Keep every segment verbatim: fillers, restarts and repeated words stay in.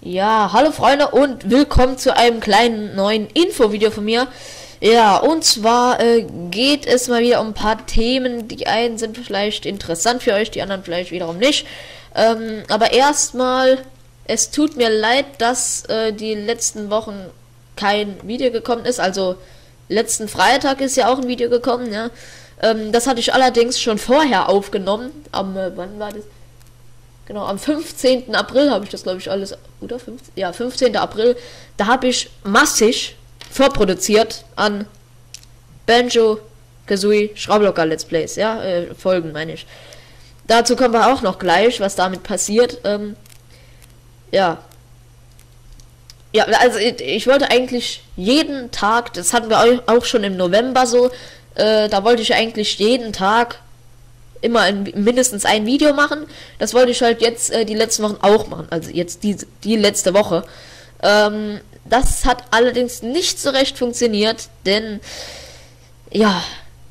Ja, hallo Freunde und willkommen zu einem kleinen neuen Infovideo von mir. Ja, und zwar äh, geht es mal wieder um ein paar Themen. Die einen sind vielleicht interessant für euch, die anderen vielleicht wiederum nicht. Ähm, aber erstmal, es tut mir leid, dass äh, die letzten Wochen kein Video gekommen ist. Also letzten Freitag ist ja auch ein Video gekommen, ja. Ähm, das hatte ich allerdings schon vorher aufgenommen. Am, äh, wann war das? Genau, am fünfzehnten April habe ich das, glaube ich, alles, oder? fünfzehnten Ja, fünfzehnten April. Da habe ich massig vorproduziert an Banjo-Kazooie Schraublocker Let's Plays, ja, äh, Folgen meine ich. Dazu kommen wir auch noch gleich, was damit passiert. Ähm, ja. Ja, also ich, ich wollte eigentlich jeden Tag, das hatten wir auch schon im November so, äh, da wollte ich eigentlich jeden Tag immer ein, mindestens ein Video machen. Das wollte ich halt jetzt äh, die letzten Wochen auch machen. Also jetzt die, die letzte Woche. Ähm, das hat allerdings nicht so recht funktioniert, denn ja,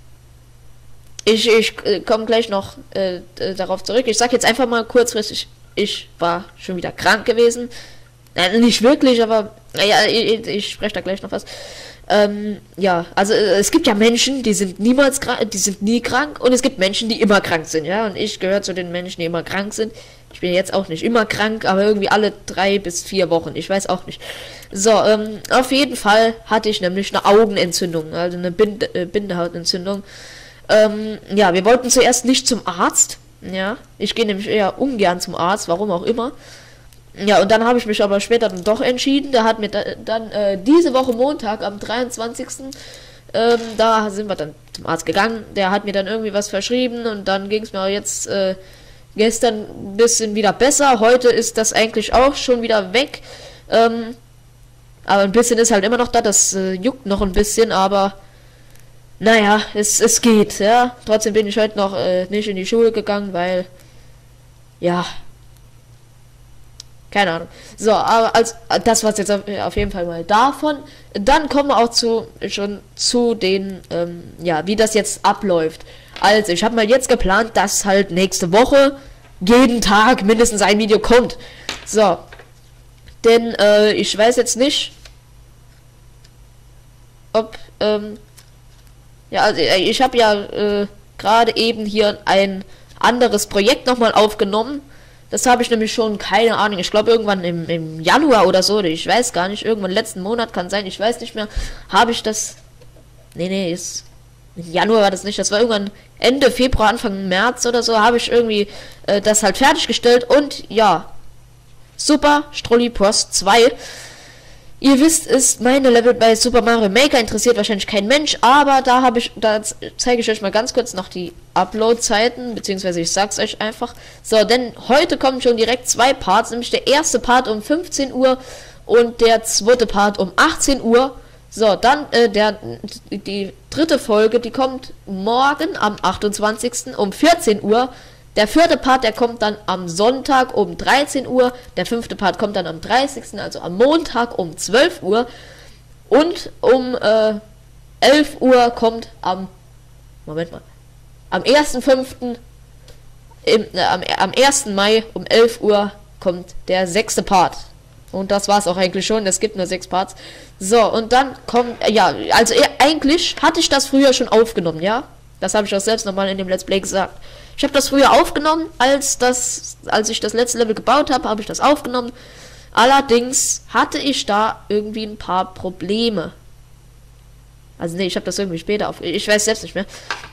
ich, ich äh, komme gleich noch äh, darauf zurück. Ich sage jetzt einfach mal kurzfristig, ich war schon wieder krank gewesen. Äh, nicht wirklich, aber naja, ich, ich spreche da gleich noch was. Ähm, ja, also äh, es gibt ja Menschen, die sind niemals krank, die sind nie krank, und es gibt Menschen, die immer krank sind, ja, und ich gehöre zu den Menschen, die immer krank sind. Ich bin jetzt auch nicht immer krank, aber irgendwie alle drei bis vier Wochen, ich weiß auch nicht. So, ähm, auf jeden Fall hatte ich nämlich eine Augenentzündung, also eine Binde, äh, Bindehautentzündung. Ähm, ja, wir wollten zuerst nicht zum Arzt, ja, ich gehe nämlich eher ungern zum Arzt, warum auch immer. Ja, und dann habe ich mich aber später dann doch entschieden. Da hat mir da, dann äh, diese Woche Montag am dreiundzwanzigsten Ähm, da sind wir dann zum Arzt gegangen. Der hat mir dann irgendwie was verschrieben, und dann ging es mir jetzt äh, gestern ein bisschen wieder besser. Heute ist das eigentlich auch schon wieder weg. Ähm, aber ein bisschen ist halt immer noch da. Das äh, juckt noch ein bisschen, aber naja, es, es geht, ja. Trotzdem bin ich heute noch äh, nicht in die Schule gegangen, weil ja, keine Ahnung. So, aber als das war's jetzt auf, auf jeden Fall mal davon. Dann kommen wir auch zu schon zu den, ähm, ja, wie das jetzt abläuft. Also, ich habe mal jetzt geplant, dass halt nächste Woche jeden Tag mindestens ein Video kommt. So. Denn, äh, ich weiß jetzt nicht, ob, ähm, ja, also ich habe ja äh, gerade eben hier ein anderes Projekt nochmal aufgenommen. Das habe ich nämlich schon, keine Ahnung, ich glaube irgendwann im, im Januar oder so, ich weiß gar nicht, irgendwann letzten Monat kann sein, ich weiß nicht mehr, habe ich das, nee, nee, ist, im Januar war das nicht, das war irgendwann Ende Februar, Anfang März oder so, habe ich irgendwie äh, das halt fertiggestellt, und ja, Super Strolli Post zwei. Ihr wisst, ist meine Level bei Super Mario Maker interessiert wahrscheinlich kein Mensch, aber da habe ich, da zeige ich euch mal ganz kurz noch die Upload-Zeiten, beziehungsweise ich sag's euch einfach. So, denn heute kommen schon direkt zwei Parts, nämlich der erste Part um fünfzehn Uhr und der zweite Part um achtzehn Uhr. So, dann äh, der die dritte Folge, die kommt morgen am achtundzwanzigsten um vierzehn Uhr. Der vierte Part, der kommt dann am Sonntag um dreizehn Uhr. Der fünfte Part kommt dann am dreißigsten also am Montag um zwölf Uhr. Und um äh, elf Uhr kommt am, Moment mal, am ersten fünften Im, äh, am, am ersten Mai um elf Uhr kommt der sechste Part. Und das war's auch eigentlich schon, es gibt nur sechs Parts. So, und dann kommt, äh, ja, also äh, eigentlich hatte ich das früher schon aufgenommen, ja? Das habe ich auch selbst nochmal in dem Let's Play gesagt. Ich habe das früher aufgenommen, als das, als ich das letzte Level gebaut habe, habe ich das aufgenommen. Allerdings hatte ich da irgendwie ein paar Probleme. Also nee, ich habe das irgendwie später auf, ich weiß selbst nicht mehr.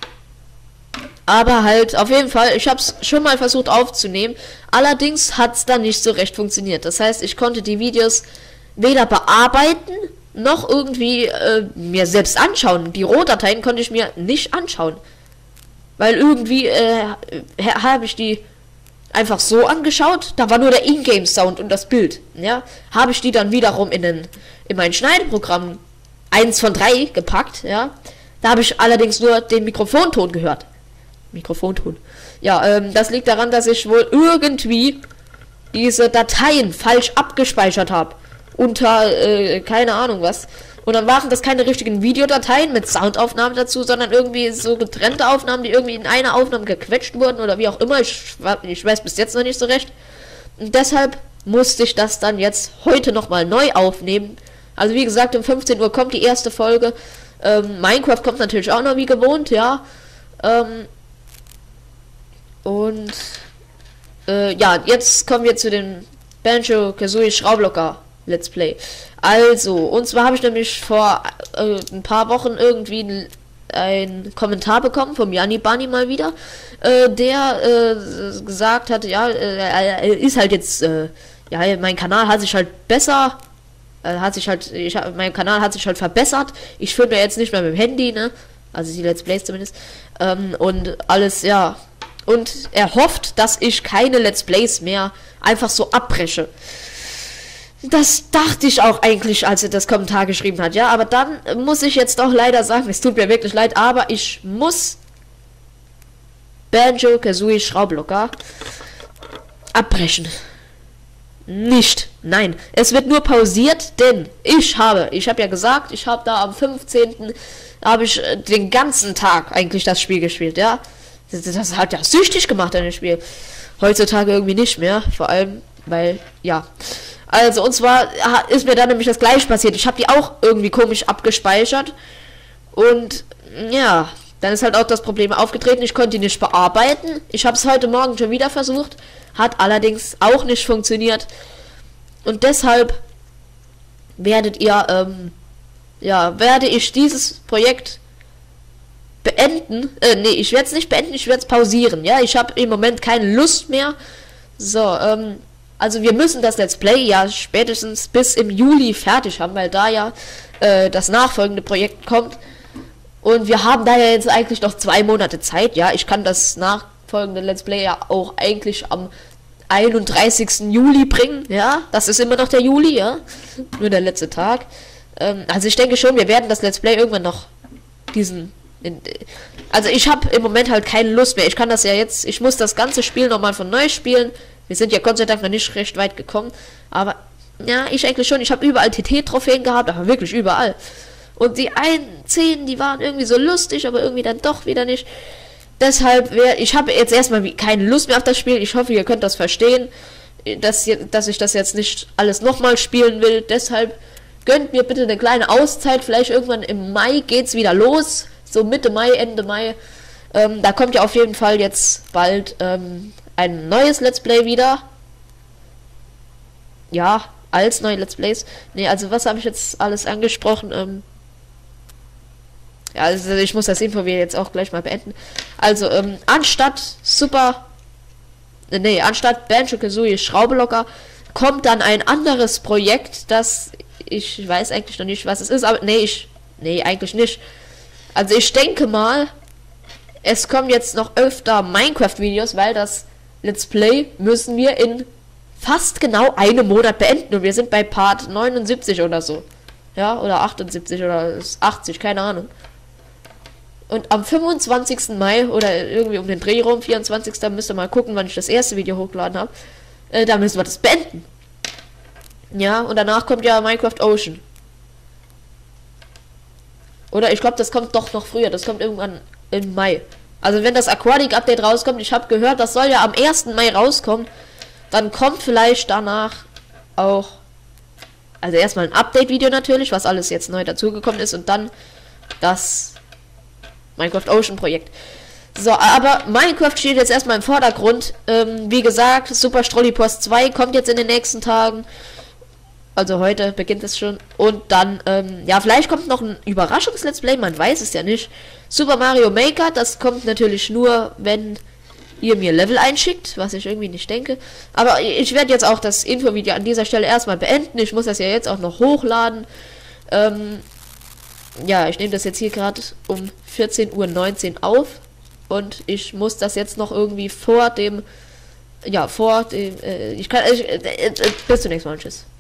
Aber halt, auf jeden Fall, ich habe es schon mal versucht aufzunehmen. Allerdings hat es dann nicht so recht funktioniert. Das heißt, ich konnte die Videos weder bearbeiten, noch irgendwie äh, mir selbst anschauen. Die Rohdateien konnte ich mir nicht anschauen. Weil irgendwie äh, habe ich die einfach so angeschaut, da war nur der Ingame-Sound und das Bild, ja. Habe ich die dann wiederum in, den, in mein Schneideprogramm eins von drei gepackt, ja. Da habe ich allerdings nur den Mikrofonton gehört. Mikrofonton. Ja, ähm, das liegt daran, dass ich wohl irgendwie diese Dateien falsch abgespeichert habe. Unter, äh, keine Ahnung was. Und dann waren das keine richtigen Videodateien mit Soundaufnahmen dazu, sondern irgendwie so getrennte Aufnahmen, die irgendwie in einer Aufnahme gequetscht wurden oder wie auch immer. Ich, ich weiß bis jetzt noch nicht so recht. Und deshalb musste ich das dann jetzt heute nochmal neu aufnehmen. Also wie gesagt, um fünfzehn Uhr kommt die erste Folge. Ähm, Minecraft kommt natürlich auch noch wie gewohnt, ja. Ähm, und äh, ja, jetzt kommen wir zu den Banjo-Kazooie Schraublocker Let's Play. Also, und zwar habe ich nämlich vor äh, ein paar Wochen irgendwie ein Kommentar bekommen vom Janni Bunny mal wieder, äh, der äh, gesagt hat, ja, äh, er ist halt jetzt, äh, ja, mein Kanal hat sich halt besser, äh, hat sich halt, ich, mein Kanal hat sich halt verbessert, ich filme ja jetzt nicht mehr mit dem Handy, ne, also die Let's Plays zumindest, ähm, und alles, ja, und er hofft, dass ich keine Let's Plays mehr einfach so abbreche. Das dachte ich auch eigentlich, als er das Kommentar geschrieben hat, ja, aber dann muss ich jetzt doch leider sagen, es tut mir wirklich leid, aber ich muss Banjo-Kazooie Schraublocker abbrechen. Nicht, nein, es wird nur pausiert, denn ich habe, ich habe ja gesagt, ich habe da am fünfzehnten habe ich den ganzen Tag eigentlich das Spiel gespielt, ja. Das, das hat ja süchtig gemacht, das Spiel. Heutzutage irgendwie nicht mehr, vor allem, weil, ja. Also, und zwar ist mir dann nämlich das gleiche passiert. Ich habe die auch irgendwie komisch abgespeichert. Und, ja, dann ist halt auch das Problem aufgetreten. Ich konnte die nicht bearbeiten. Ich habe es heute Morgen schon wieder versucht. Hat allerdings auch nicht funktioniert. Und deshalb werdet ihr, ähm, ja, werde ich dieses Projekt beenden. Äh, nee, ich werde es nicht beenden, ich werde es pausieren. Ja, ich habe im Moment keine Lust mehr. So, ähm, also wir müssen das Let's Play ja spätestens bis im Juli fertig haben, weil da ja äh, das nachfolgende Projekt kommt. Und wir haben da ja jetzt eigentlich noch zwei Monate Zeit, ja. Ich kann das nachfolgende Let's Play ja auch eigentlich am einunddreißigsten Juli bringen, ja. Das ist immer noch der Juli, ja. Nur der letzte Tag. Ähm, also ich denke schon, wir werden das Let's Play irgendwann noch diesen... In, also ich habe im Moment halt keine Lust mehr. Ich kann das ja jetzt... Ich muss das ganze Spiel nochmal von neu spielen. Wir sind ja Gott sei Dank noch nicht recht weit gekommen. Aber, ja, ich eigentlich schon. Ich habe überall T T-Trophäen gehabt, aber wirklich überall. Und die einen zehn, die waren irgendwie so lustig, aber irgendwie dann doch wieder nicht. Deshalb, wär, ich habe jetzt erstmal keine Lust mehr auf das Spiel. Ich hoffe, ihr könnt das verstehen, dass, dass ich das jetzt nicht alles nochmal spielen will. Deshalb gönnt mir bitte eine kleine Auszeit. Vielleicht irgendwann im Mai geht's wieder los. So Mitte Mai, Ende Mai. Ähm, da kommt ja auf jeden Fall jetzt bald... Ähm, ein neues Let's Play wieder. Ja, als neue Let's Plays. Ne, also was habe ich jetzt alles angesprochen? Ähm ja, also ich muss das Info jetzt auch gleich mal beenden. Also, ähm, anstatt Super... Ne, anstatt Banjo-Kazooie Schraublocker kommt dann ein anderes Projekt, das... Ich weiß eigentlich noch nicht, was es ist, aber... Ne, ich... Ne, eigentlich nicht. Also ich denke mal... Es kommen jetzt noch öfter Minecraft-Videos, weil das... Let's Play müssen wir in fast genau einem Monat beenden und wir sind bei Part neunundsiebzig oder so. Ja, oder achtundsiebzig oder achtzig, keine Ahnung. Und am fünfundzwanzigsten Mai oder irgendwie um den Dreh rum, vierundzwanzigsten müsst ihr mal gucken, wann ich das erste Video hochgeladen habe. Äh, da müssen wir das beenden. Ja, und danach kommt ja Minecraft Ocean. Oder ich glaube, das kommt doch noch früher, das kommt irgendwann im Mai. Also wenn das Aquatic Update rauskommt, ich habe gehört, das soll ja am ersten Mai rauskommen, dann kommt vielleicht danach auch, also erstmal ein Update-Video natürlich, was alles jetzt neu dazugekommen ist und dann das Minecraft Ocean Projekt. So, aber Minecraft steht jetzt erstmal im Vordergrund. Ähm, wie gesagt, Super Strollipost zwei kommt jetzt in den nächsten Tagen. Also heute beginnt es schon. Und dann, ähm, ja, vielleicht kommt noch ein Überraschungs-Let's Play, man weiß es ja nicht. Super Mario Maker, das kommt natürlich nur, wenn ihr mir Level einschickt, was ich irgendwie nicht denke. Aber ich werde jetzt auch das Infovideo an dieser Stelle erstmal beenden. Ich muss das ja jetzt auch noch hochladen. Ähm, ja, ich nehme das jetzt hier gerade um vierzehn Uhr neunzehn auf. Und ich muss das jetzt noch irgendwie vor dem, ja, vor dem, äh, ich kann, ich, äh, äh, bis zum nächsten Mal, tschüss.